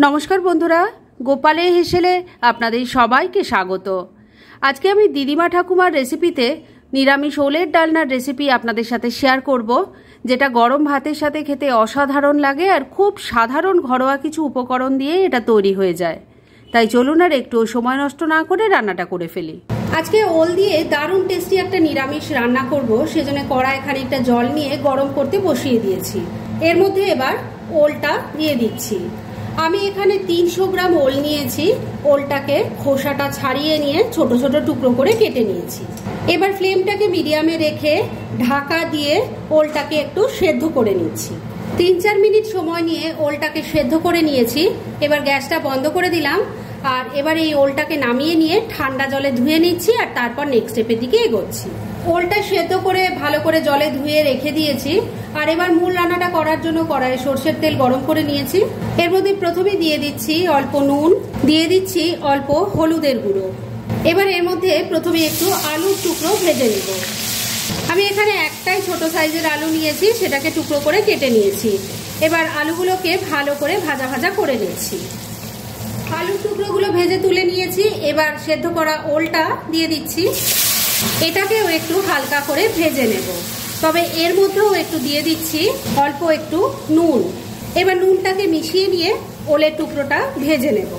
নমস্কার বন্ধুরা, গোপালের হেসেলে আপনাদের সবাইকে স্বাগত। আজকে আমি দিদিমা ঠাকুমার রেসিপিতে নিরামিষ ওলের ডালনার রেসিপি আপনাদের সাথে শেয়ার করব, যেটা গরম ভাতের সাথে খেতে অসাধারণ লাগে আর খুব সাধারণ ঘরোয়া কিছু উপকরণ দিয়ে এটা তৈরি হয়ে যায়। তাই চলুন আর একটু সময় নষ্ট না করে রান্নাটা করে ফেলি। আজকে ওল দিয়ে দারুণ টেস্টি একটা নিরামিষ রান্না করব, সেজন্য কড়াই খানিকটা জল নিয়ে গরম করতে বসিয়ে দিয়েছি। এর মধ্যে এবার ওলটা দিয়ে দিচ্ছি। আমি এখানে 300 গ্রাম ওল নিয়েছি। ওলটাকে খোসাটা ছাড়িয়ে নিয়ে ছোট ছোট টুকরো করে কেটে নিয়েছি। এবার ফ্লেমটাকে মিডিয়ামে রেখে ঢাকা দিয়ে ওলটাকে একটু সেদ্ধ করে নিচ্ছি। 3-4 মিনিট সময় নিয়ে ওলটাকে সেদ্ধ করে নিয়েছি। এবার গ্যাসটা বন্ধ করে দিলাম আর এবার এই ওলটাকে নামিয়ে নিয়ে ঠান্ডা জলে ধুয়ে নিচ্ছি আর তারপর নেক্সট স্টেপের দিকে এগোচ্ছি। ওলটা সেদ্ধ করে ভালো করে জলে ধুয়ে রেখে দিয়েছি আর এবার মূল রান্নাটা করার জন্য কড়াইয়ে সরষের তেল গরম করে নিয়েছি। এর মধ্যে প্রথমে দিয়ে দিচ্ছি অল্প নুন, দিয়ে দিচ্ছি অল্প হলুদের গুঁড়ো। এবার এর মধ্যে প্রথমে একটু আলুর টুকরো ভেজে নেব। আমি এখানে একটাই ছোট সাইজের আলু নিয়েছি, সেটাকে টুকরো করে কেটে নিয়েছি। এবার আলুগুলোকে ভালো করে ভাজা ভাজা করে নিচ্ছি। আলুর টুকরোগুলো ভেজে তুলে নিয়েছি। এবার সেদ্ধ করা ওলটা দিয়ে দিচ্ছি। এটাকেও একটু হালকা করে ভেজে নেব, তবে এর মধ্যেও একটু দিয়ে দিচ্ছি অল্প একটু নুন। এবার নুনটাকে মিশিয়ে নিয়ে ওলের টুকরোটা ভেজে নেব।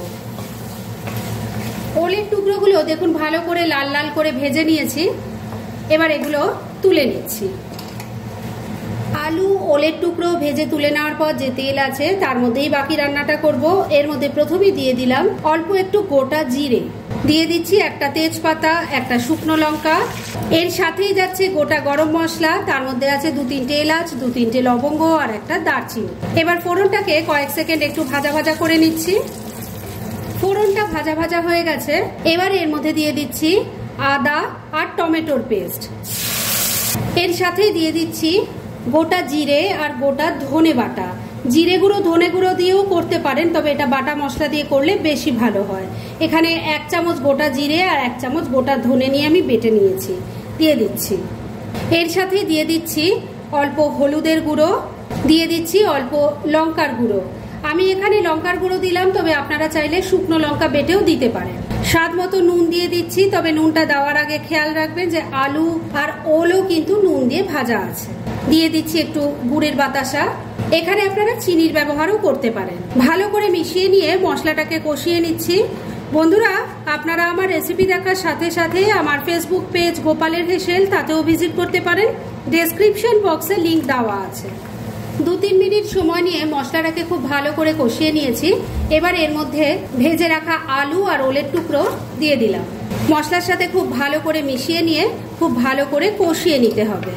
ওলের টুকরোগুলো দেখুন ভালো করে লাল লাল করে ভেজে নিয়েছি। এবার এগুলো তুলে নিচ্ছি। আলু ওলের টুকরো ভেজে তুলে নেওয়ার পর যে তেল আছে তার মধ্যেই বাকি রান্নাটা করব। এর মধ্যে প্রথমেই দিয়ে দিলাম অল্প একটু গোটা জিরে, দিয়ে দিচ্ছি একটা তেজপাতা, একটা শুকনো লঙ্কা, এর সাথেই যাচ্ছে গোটা গরম মশলা, তার মধ্যে আছে 2-3টে এলাচ, 2-3টে লবঙ্গ আর একটা দারচিনি। এবার ফোড়নটাকে কয়েক সেকেন্ড একটু ভাজা ভাজা করে নিচ্ছি। ফোড়নটা ভাজা ভাজা হয়ে গেছে। এবার এর মধ্যে দিয়ে দিচ্ছি আদা আর টমেটোর পেস্ট। এর সাথেই দিয়ে দিচ্ছি গোটা জিরে আর গোটা ধনে বাটা। জিরে গুঁড়ো ধনে গুঁড়ো দিয়েও করতে পারেন, তবে এটা বাটা মশলা দিয়ে করলে বেশি ভালো হয়। এখানে 1 চামচ গোটা জিরে আর 1 চামচ গোটা ধনে নিয়ে আমি বেটে নিয়েছি, দিয়ে দিচ্ছি। এর সাথে দিয়ে দিচ্ছি অল্প হলুদের গুঁড়ো, দিয়ে দিচ্ছি অল্প লঙ্কার গুঁড়ো। আমি এখানে লঙ্কার গুঁড়ো দিলাম, তবে আপনারা চাইলে শুকনো লঙ্কা বেটেও দিতে পারেন। স্বাদ মতো নুন দিয়ে দিচ্ছি, তবে নুনটা দেওয়ার আগে খেয়াল রাখবেন যে আলু আর ওলও কিন্তু নুন দিয়ে ভাজা আছে। দিয়ে দিচ্ছি একটু গুড়ের বাতাসা। এখানে আপনারা চিনির ব্যবহারও করতে পারেন। ভালো করে মিশিয়ে নিয়ে মশলাটাকে কষিয়ে নিচ্ছি। বন্ধুরা, আপনারা আমার রেসিপি দেখার সাথে সাথে আমার ফেসবুক পেজ গোপালের হেসেল, তাতেও ভিজিট করতে পারেন। ডেসক্রিপশন বক্সে লিংক দেওয়া আছে। 2-3 মিনিট সময় নিয়ে মশলাটাকে খুব ভালো করে কষিয়ে নিয়েছি। এবার এর মধ্যে ভেজে রাখা আলু আর ওলের টুকরো দিয়ে দিলাম। মশলার সাথে খুব ভালো করে মিশিয়ে নিয়ে খুব ভালো করে কষিয়ে নিতে হবে।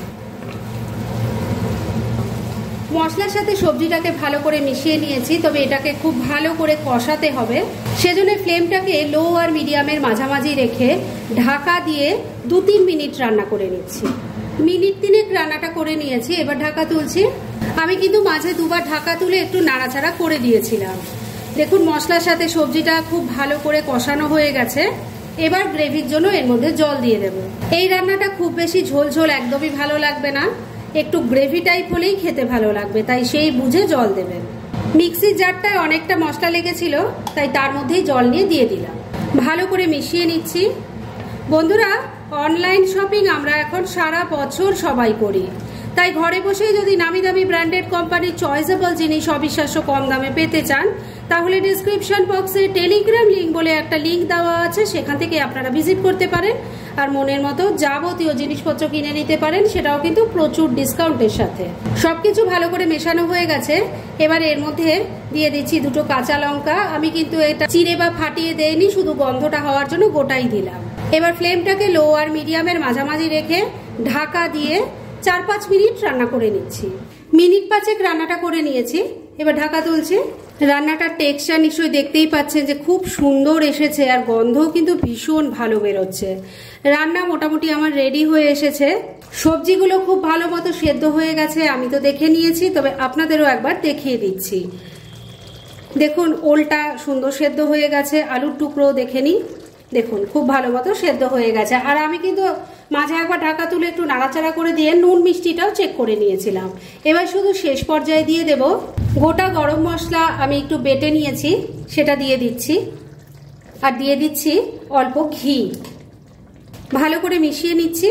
মশলার সাথে সবজিটাকে ভালো করে মিশিয়ে নিয়েছি, তবে এটাকে খুব ভালো করে কষাতে হবে। সেজন্য ফ্লেমটাকে লো আর মিডিয়ামের মাঝামাঝি রেখে ঢাকা দিয়ে 2-3 মিনিট রান্না করে নিচ্ছি। মিনিট 3 রান্নাটা করে নিয়েছি। এবার ঢাকা তুলছি। আমি কিন্তু মাঝে দুবার ঢাকা তুলে একটু নাড়াচাড়া করে দিয়েছিলাম। দেখুন মশলার সাথে সবজিটা খুব ভালো করে কষানো হয়ে গেছে। এবার গ্রেভির জন্য এর মধ্যে জল দিয়ে দেব। এই রান্নাটা খুব বেশি ঝোল ঝোল একদমই ভালো লাগবে না, একটু গ্রেভি টাইপ হলেই খেতে ভালো লাগবে, তাই সেই বুঝে জল দেবেন। মিক্সির জারটায় অনেকটা মশলা লেগেছিল, তাই তার মধ্যেই জল নিয়ে দিয়ে দিলাম। ভালো করে মিশিয়ে নিচ্ছি। বন্ধুরা, অনলাইন শপিং আমরা এখন সারা বছর সবাই করি, তাই ঘরে বসেই যদি নামি দামি ব্র্যান্ডেড কোম্পানির চয়েসেবল জিনিস অবিশ্বাস্য কম দামে পেতে চান, তাহলে ডিসক্রিপশন বক্সে টেলিগ্রাম লিঙ্ক বলে একটা লিঙ্ক দেওয়া আছে, সেখান থেকে আপনারা ভিজিট করতে পারেন আর মনের মতো যাবতীয় জিনিসপত্র কিনে নিতে পারেন, সেটাও কিন্তু প্রচুর ডিসকাউন্টের সাথে। সবকিছু ভালো করে মেশানো হয়ে গেছে। এবার এর মধ্যে দিয়ে দিচ্ছি 2টো কাঁচা লঙ্কা। আমি কিন্তু এটা চিড়ে বা ফাটিয়ে দেইনি, শুধু গন্ধটা হওয়ার জন্য গোটাই দিলাম। এবার ফ্লেমটাকে লো আর মিডিয়ামের মাঝামাঝি রেখে ঢাকা দিয়ে 4-5 মিনিট রান্না করে নিচ্ছি। মিনিট 5 রান্নাটা করে নিয়েছি। এবার ঢাকা তুলছি। রান্নাটার টেক্সচার নিশ্চয়ই দেখতেই পাচ্ছেন যে খুব সুন্দর এসেছে আর গন্ধও কিন্তু ভীষণ ভালো বেরোচ্ছে। রান্না মোটামুটি আমার রেডি হয়ে এসেছে। সবজিগুলো খুব ভালো মতো সেদ্ধ হয়ে গেছে, আমি তো দেখে নিয়েছি, তবে আপনাদেরও একবার দেখিয়ে দিচ্ছি। দেখুন ওলটা সুন্দর সেদ্ধ হয়ে গেছে, আলুর টুকরো দেখে নিই। দেখুন খুব ভালো মতো সেদ্ধ হয়ে গেছে। আর আমি কিন্তু মাঝে একবার ঢাকা তুলে একটু নাড়াচাড়া করে দিয়ে নুন মিষ্টিটাও চেক করে নিয়েছিলাম। এবার শুধু শেষ পর্যায়ে দিয়ে দেব গোটা গরম মশলা, আমি একটু বেটে নিয়েছি সেটা দিয়ে দিচ্ছি, আর দিয়ে দিচ্ছি অল্প ঘি। ভালো করে মিশিয়ে নিচ্ছি।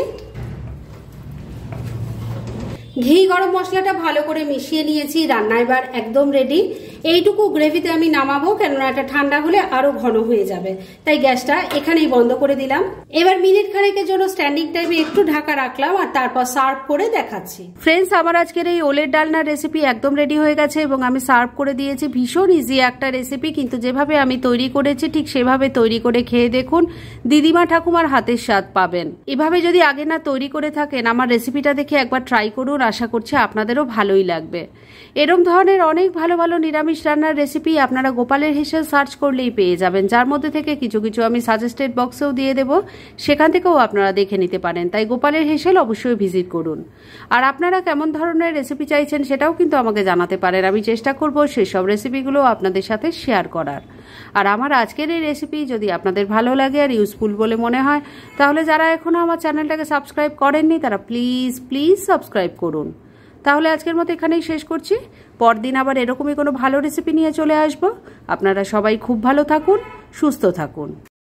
ঘি গরম মশলাটা ভালো করে মিশিয়ে নিয়েছি, রান্না এবার একদম রেডি। এইটুকু গ্রেভিতে আমি নামাবো, কেননা এটা ঠান্ডা হলে আরো ঘন হয়ে যাবে, তাই গ্যাসটা এখানেই বন্ধ করে দিলাম। এবার মিনিট খানেকের জন্য স্ট্যান্ডিং টাইমে একটু ঢাকা রাখলাম, আর তারপর সার্ভ করে দেখাচ্ছি। ফ্রেন্ডস, আমার আজকের এই ওলের ডালনার রেসিপি একদম রেডি হয়ে গেছে এবং আমি সার্ভ করে দিয়েছি। ভীষণ ইজি একটা রেসিপি, কিন্তু যেভাবে আমি তৈরি করেছি ঠিক সেভাবে তৈরি করে খেয়ে দেখুন, দিদিমা ঠাকুমার হাতের স্বাদ পাবেন। এভাবে যদি আগে না তৈরি করে থাকেন, আমার রেসিপিটা দেখে একবার ট্রাই করুন, আশা করছি আপনাদেরও ভালোই লাগবে। এরকম ধরনের অনেক ভালো ভালো নিরামিষ রান্নার রেসিপি আপনারা গোপালের হেসেল সার্চ করলেই পেয়ে যাবেন, যার মধ্যে থেকে কিছু কিছু আমি সাজেস্টেড বক্সেও দিয়ে দেব, সেখান থেকেও আপনারা দেখে নিতে পারেন। তাই গোপালের হেসেল অবশ্যই ভিজিট করুন। আর আপনারা কেমন ধরনের রেসিপি চাইছেন সেটাও কিন্তু আমাকে জানাতে পারেন, আমি চেষ্টা করব সেসব রেসিপিগুলো আপনাদের সাথে শেয়ার করার। আর আমার আজকের এই রেসিপি যদি আপনাদের ভালো লাগে আর ইউজফুল বলে মনে হয়, তাহলে যারা এখনো আমার চ্যানেলটাকে সাবস্ক্রাইব করেননি তারা প্লিজ প্লিজ সাবস্ক্রাইব করুন। তাহলে আজকের মতো এখানেই শেষ করছি। পরদিন আবার এরকমই কোনো ভালো রেসিপি নিয়ে চলে আসব। আপনারা সবাই খুব ভালো থাকুন, সুস্থ থাকুন।